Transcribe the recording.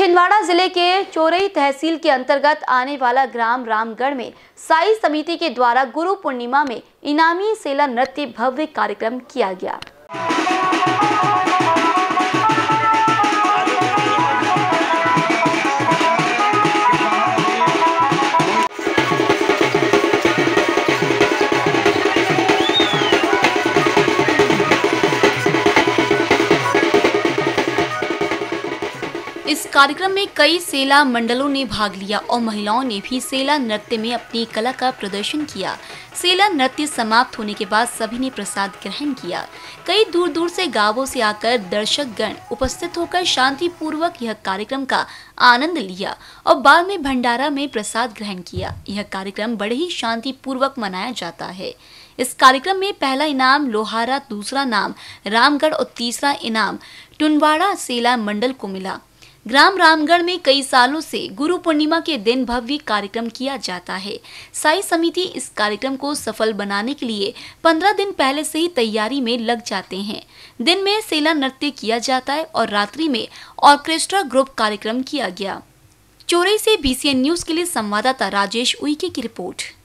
छिंदवाड़ा जिले के चोरई तहसील के अंतर्गत आने वाला ग्राम रामगढ़ में साई समिति के द्वारा गुरु पूर्णिमा में इनामी सेला नृत्य भव्य कार्यक्रम किया गया। इस कार्यक्रम में कई सेला मंडलों ने भाग लिया और महिलाओं ने भी सेला नृत्य में अपनी कला का प्रदर्शन किया। सेला नृत्य समाप्त होने के बाद सभी ने प्रसाद ग्रहण किया। कई दूर दूर से गांवों से आकर दर्शक गण उपस्थित होकर शांतिपूर्वक यह कार्यक्रम का आनंद लिया और बाद में भंडारा में प्रसाद ग्रहण किया। यह कार्यक्रम बड़े ही शांतिपूर्वक मनाया जाता है। इस कार्यक्रम में पहला इनाम लोहारा, दूसरा नाम रामगढ़ और तीसरा इनाम टुनवाड़ा सेला मंडल को मिला। ग्राम रामगढ़ में कई सालों से गुरु पूर्णिमा के दिन भव्य कार्यक्रम किया जाता है। साई समिति इस कार्यक्रम को सफल बनाने के लिए 15 दिन पहले से ही तैयारी में लग जाते हैं। दिन में सेला नृत्य किया जाता है और रात्रि में ऑर्केस्ट्रा ग्रुप कार्यक्रम किया गया। चोरई से BCN न्यूज के लिए संवाददाता राजेश उइके की रिपोर्ट।